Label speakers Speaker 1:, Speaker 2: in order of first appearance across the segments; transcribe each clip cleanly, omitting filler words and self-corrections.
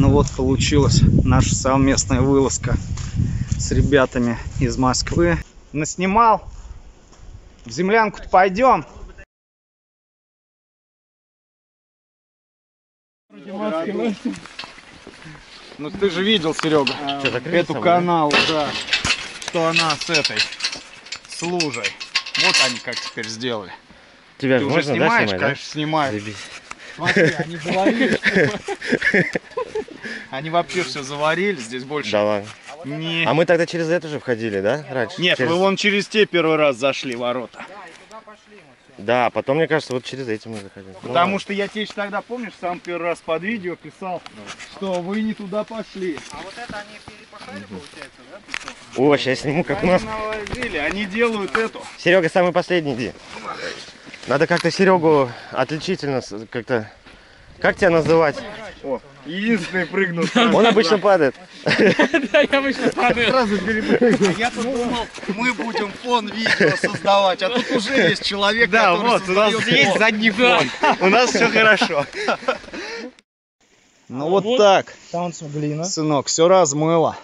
Speaker 1: Ну вот получилась наша совместная вылазка с ребятами из Москвы. Наснимал. В землянку-то пойдем. Ну ты же видел, Серега, эту каналу, да, что она с этой, с лужей. Вот они как теперь сделали.
Speaker 2: Тебя
Speaker 1: ты
Speaker 2: уже
Speaker 1: уже снимаешь,
Speaker 2: да,
Speaker 1: конечно, снимаю. Смотри, они заварили. Они вообще все заварили, здесь больше.
Speaker 2: Да ладно.
Speaker 1: Не...
Speaker 2: А мы тогда через это же входили, да, раньше?
Speaker 1: Нет,
Speaker 2: через...
Speaker 1: вы вон через те первый раз зашли ворота.
Speaker 2: Да, потом, мне кажется, вот через эти мы заходили.
Speaker 1: Потому что я тебе тогда, помнишь, сам первый раз под видео писал, что вы не туда пошли. А вот это они перепахали, получается, да?
Speaker 2: О, сейчас сниму, как у нас.
Speaker 1: Они делают эту.
Speaker 2: Серега, самый последний, иди. Надо как-то Серегу отличительно как-то... Как тебя называть?
Speaker 1: О, единственный прыгнул.
Speaker 2: Он обычно падает.
Speaker 3: Да, я обычно падаю.
Speaker 1: Сразу перепрыгнул. Я тут думал, мы будем фон видео создавать, а тут уже есть человек,
Speaker 3: да,
Speaker 1: который
Speaker 3: вот, у нас есть задний фон. У нас все хорошо.
Speaker 1: Ну вот так,
Speaker 3: Глина.
Speaker 1: сынок, все размыло.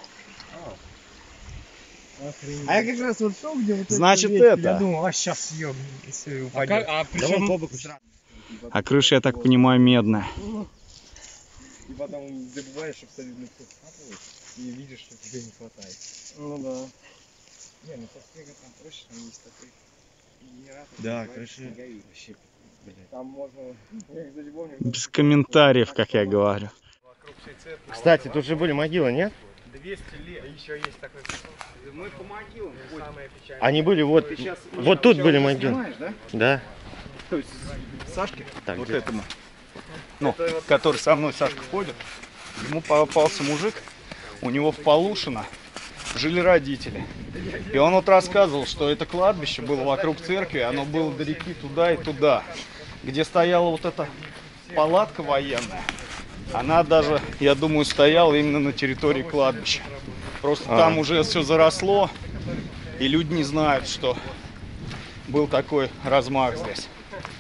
Speaker 3: А я как раз вот шел, где вот
Speaker 1: значит это.
Speaker 3: Я думал, а сейчас съем, если упадет. А причем...
Speaker 1: А крыша, я так понимаю, медная.
Speaker 3: И потом забываешь абсолютно все и видишь, что тебе не хватает. Ну да. Не, ну со снега там проще, там есть такой генератор. Да, крыша вообще, блядь. Там можно...
Speaker 1: Без комментариев, как я говорю.
Speaker 2: Кстати, тут же были могилы, нет?
Speaker 3: 200 лет. Еще есть такой... Мы по могилам.
Speaker 2: Они были вот... Вот тут были могилы.
Speaker 1: Снимаешь, да?
Speaker 2: Да.
Speaker 1: То есть Сашке,
Speaker 2: Так,
Speaker 1: вот
Speaker 2: где?
Speaker 1: этому, ну, который со мной, Сашка, ходит, ему попался мужик, у него в Полушино жили родители. И он вот рассказывал, что это кладбище было вокруг церкви, оно было до реки туда и туда. Где стояла вот эта палатка военная, она даже, я думаю, стояла именно на территории кладбища. Просто там уже все заросло, и люди не знают, что был такой размах здесь.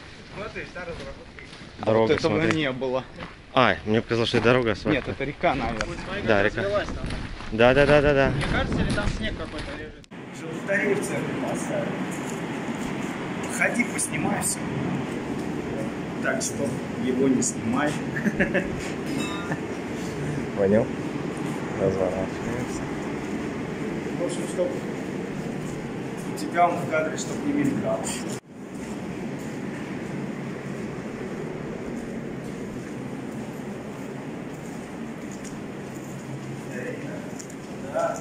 Speaker 2: Дорога,
Speaker 1: вот этого
Speaker 2: смотри.
Speaker 1: не было.
Speaker 2: А, мне показалось, что это дорога.
Speaker 1: Нет, это река, наверное.
Speaker 2: Да, река. Да.
Speaker 3: Мне кажется, или там снег какой-то лежит?
Speaker 1: Желтарей в церкви поставили. Походи, поснимай все. Так что его не снимай.
Speaker 2: Понял? Разворачивается.
Speaker 1: В общем, чтобы у тебя он в кадре, чтобы не мелькал. Да,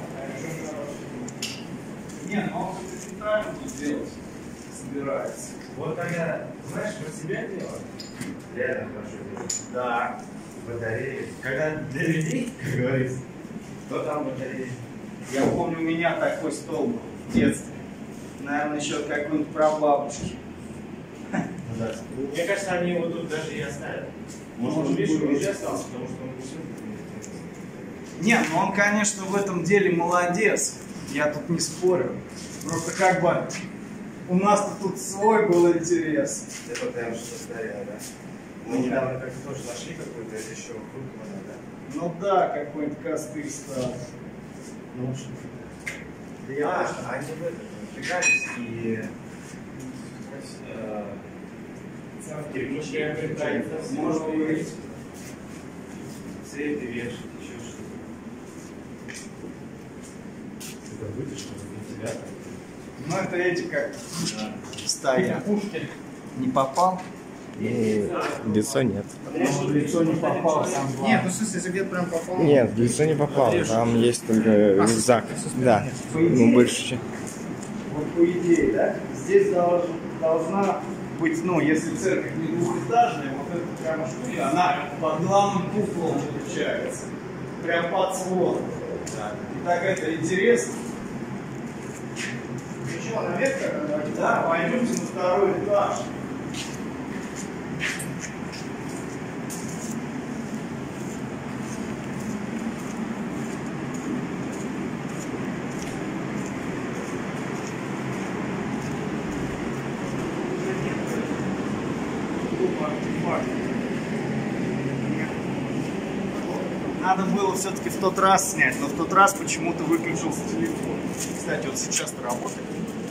Speaker 1: не, ну он все правильно тут делать собирается.
Speaker 4: Вот тогда, знаешь, про себя делать? Реально хорошо делать.
Speaker 1: Да.
Speaker 4: Батареи. Когда для людей, как говорится, то там батареи.
Speaker 1: Я помню, у меня такой стол был в детстве. Наверное, еще от какой-нибудь прабабушки.
Speaker 4: Да. Мне кажется, они его тут даже и оставят. Может, он, видишь, уже остался, потому что он все.
Speaker 1: Не, ну он, конечно, в этом деле молодец. Я тут не спорю. Просто как бы у нас-то тут свой был интерес.
Speaker 4: Это прям что старое, да? Мы недавно как-то тоже нашли какой-то еще крупный, да?
Speaker 1: Ну да, какой-нибудь костыль старый.
Speaker 4: Ну, в общем. Да, они в этом напрягались и кирпичи,
Speaker 1: Можно говорить.
Speaker 4: цветы вешать, еще что-то. Это вытяжка, вентилятор.
Speaker 1: Ну это эти как стоят.
Speaker 3: Пушки.
Speaker 1: Не попал?
Speaker 2: Лицо нет.
Speaker 1: В лицо не попал, сам главное.
Speaker 3: Нет, ну в смысле, если где-то прям попал.
Speaker 2: Нет, в лицо не попало. Там есть только рюкзак. Да. Ну, больше.
Speaker 1: Вот по идее, да? Здесь должна быть, ну, если церковь не двухэтажная, вот это прямо что, она под главным куполом получается. Прям под сводом. Да. И так это интересно.
Speaker 4: Ну что, наверх?
Speaker 1: Да, пойдемте на второй этаж. Надо было все-таки в тот раз снять, но в тот раз почему-то выключился телефон. Кстати, вот сейчас-то работает.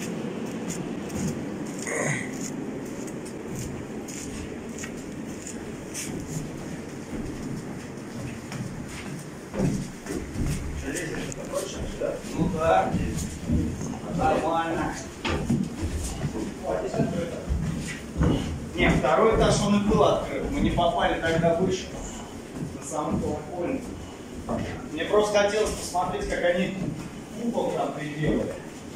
Speaker 1: Ну да, нормально. Не, второй этаж он и был открыт. Мы не попали тогда выше, на самый колокольный. Мне просто хотелось посмотреть, как они купол там приделали.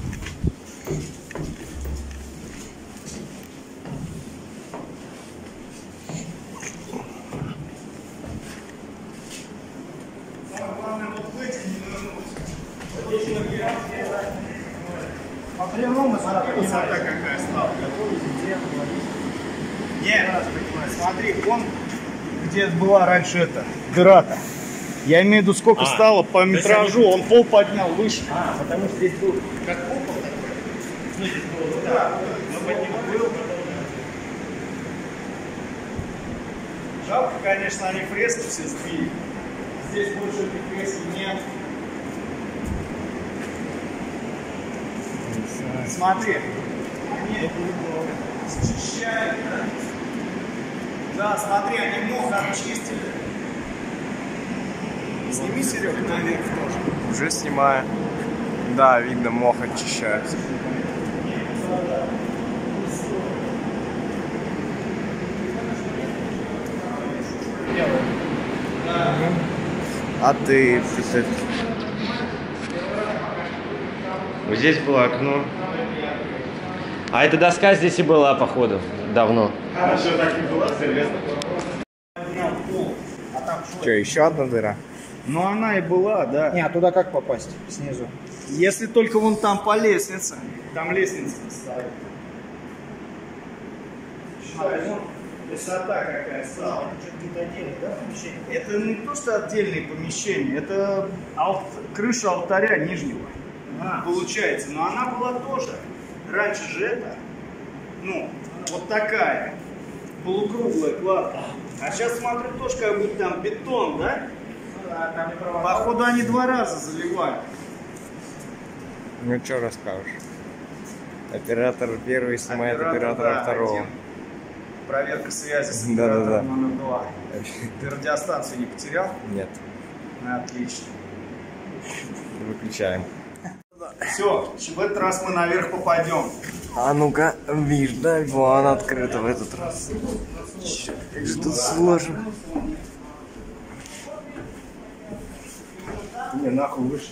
Speaker 1: Главное вот в эти не нырнуть.
Speaker 3: По прямому
Speaker 1: Высота какая стала. Нет, смотри, вон где была раньше эта дыра-то. Я имею в виду, сколько стало по метражу, он пол поднял выше.
Speaker 3: А, потому что здесь был как купол такой. Ну, здесь было, да. Но под ним был.
Speaker 1: Жалко, конечно, они фрески все сбили. Здесь больше этих фресок нет. Смотри, они счищают, да? Да, смотри, они мох обчистили. Сними, Серега, наверх тоже.
Speaker 3: Уже снимаю. Да, видно, мох очищается. А ты, представь.
Speaker 2: Вот здесь было окно. А эта доска здесь и была, походу, давно.
Speaker 1: А что, так и была, серьезно?
Speaker 3: Что, еще одна дыра?
Speaker 1: Ну она и была, да.
Speaker 3: Не, а туда как попасть? Снизу.
Speaker 1: Если только вон там по лестнице. Там лестница стоит. Высота какая стала. Это не то, что отдельные помещения, это крыша алтаря нижнего. Получается. Но она была тоже. Раньше же это, ну, вот такая. Полукруглая кладка. А сейчас смотрю, тоже как будто там бетон, да? Походу они 2 раза заливали.
Speaker 3: Ну, что расскажешь? Оператор первый снимает оператора
Speaker 1: да,
Speaker 3: второго.
Speaker 1: один. Проверка связи с
Speaker 3: Да-да-да.
Speaker 1: оператором номер 2. Ты радиостанцию не потерял?
Speaker 3: Нет.
Speaker 1: Отлично.
Speaker 3: Выключаем.
Speaker 1: Все, в этот раз мы наверх попадем.
Speaker 3: А ну-ка, видно, вон открыто в этот раз. Черт, как же тут сложно.
Speaker 1: Не, нахуй выше.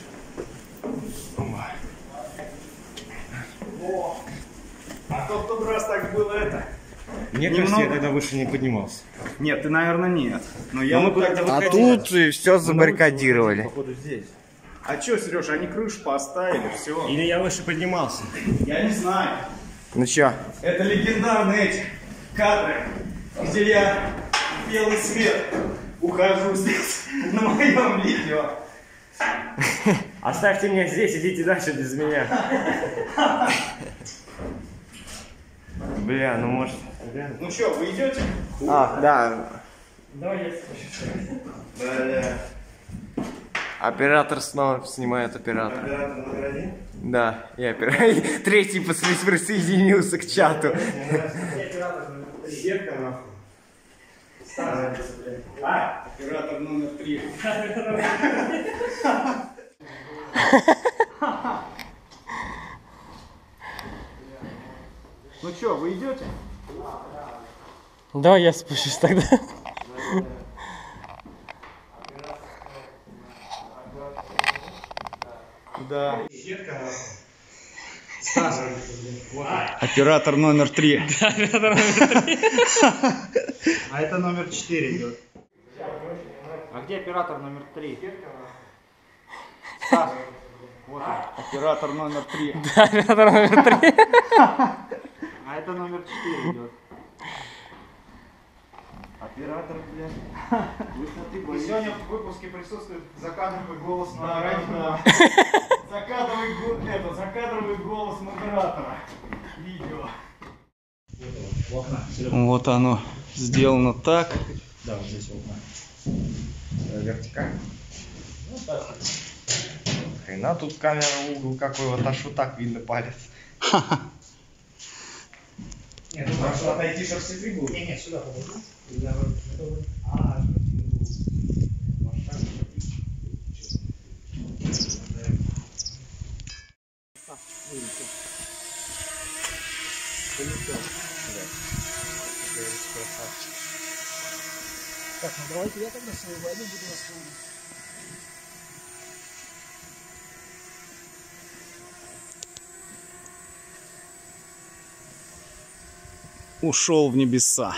Speaker 1: А то в тот раз так было это.
Speaker 2: Мне
Speaker 1: Немного.
Speaker 2: кажется, я тогда выше не поднимался.
Speaker 1: Нет, ты, наверное, нет. Но я
Speaker 2: мы
Speaker 1: вот так
Speaker 2: куда-то
Speaker 3: А
Speaker 2: выходили.
Speaker 3: тут и все забаррикадировали.
Speaker 2: Походу здесь.
Speaker 1: А что, Сереж, они крышу поставили, все.
Speaker 2: Или я выше поднимался.
Speaker 1: Я не знаю.
Speaker 3: Ну чё?
Speaker 1: Это легендарные эти кадры, где я в белый свет ухожу здесь на моем видео.
Speaker 2: Оставьте меня здесь, идите дальше без меня. Бля, ну может...
Speaker 1: Ну что, вы идете?
Speaker 3: А, да.
Speaker 2: Давай я спущусь.
Speaker 1: Да.
Speaker 3: Оператор снова снимает оператора.
Speaker 1: Оператор номер 1.
Speaker 3: Да, и оператор. Третий присоединился к чату.
Speaker 1: Сетка нахуй. Оператор номер 3. Ну что, вы идете?
Speaker 2: Давай я спущусь тогда.
Speaker 1: Да. Оператор номер 3. А это номер 4 идет.
Speaker 2: А где оператор номер 3?
Speaker 1: Стас. Вот он. Оператор номер 3.
Speaker 2: Да, оператор номер 3.
Speaker 1: А это номер 4 идет.
Speaker 3: Оператор, блядь.
Speaker 1: И сегодня в выпуске присутствует закадровый голос модератора. Закадровый голос модератора. Видео. Вот оно сделано так.
Speaker 3: Да, вот здесь окна. Вертикально. Хрена тут камера, угол какой, вот аж вот так видно палец.
Speaker 4: Нет, ну
Speaker 3: Может отойти, чтобы все три будут?
Speaker 4: нет, сюда положу.
Speaker 5: Так, ну давайте я тогда свою воду буду оставлять.
Speaker 1: Ушел в небеса.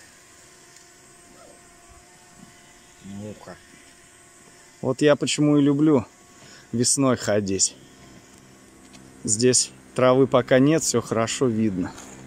Speaker 3: Муха.
Speaker 1: Вот я почему и люблю весной ходить. Здесь травы пока нет, все хорошо видно.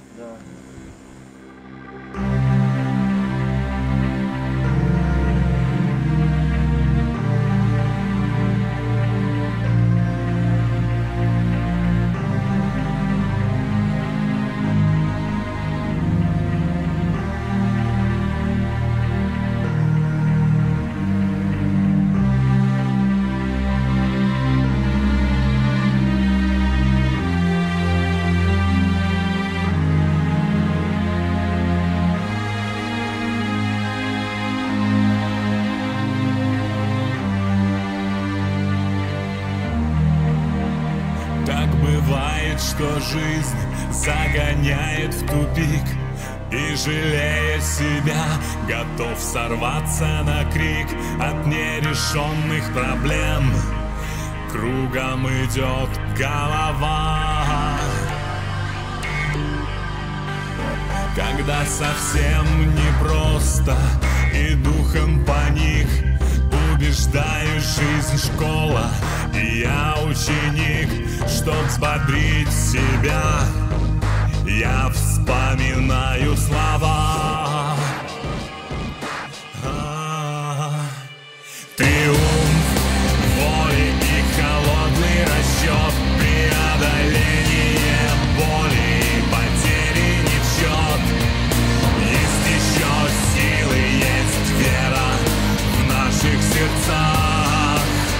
Speaker 6: Бывает, что жизнь загоняет в тупик, и, жалея себя, готов сорваться на крик от нерешенных проблем. Кругом идет голова, когда совсем непросто и духом паник. Убеждаю, жизнь школа, и я ученик. Чтоб взбодрить себя, я вспоминаю слова. Триумф воли и холодный расчет, преодоление боли и потери не в счет. Есть еще силы, есть вера в наших сердцах.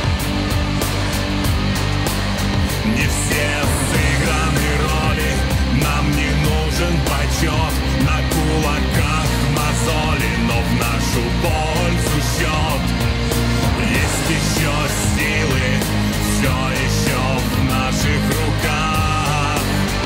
Speaker 6: Не все сыграны роли, нам не нужен почет. На кулаках мозоли, но в нашу пользу счет. Есть еще силы, все еще в наших руках.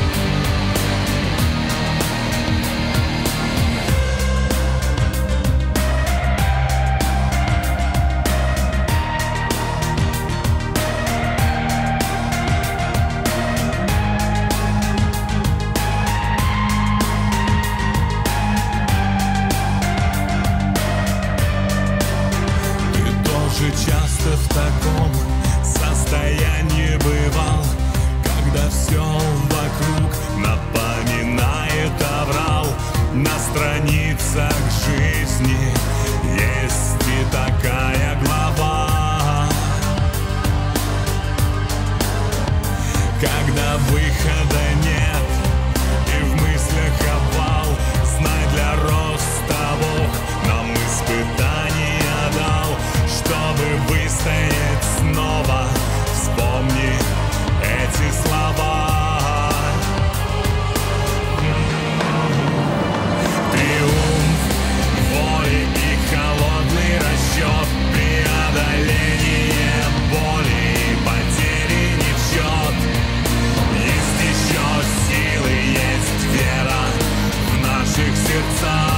Speaker 6: Часто в таком состоянии бывал, когда все вокруг напоминает оврал. На страницах жизни есть и такая глава, когда выхода нет и в мыслях обвал. Знай, для роста Бог нам испытания дал. Чтобы выстоять снова, вспомни эти слова. Триумф воли и холодный расчет, преодоление боли и потери не в счет. Есть еще силы, есть вера в наших сердцах.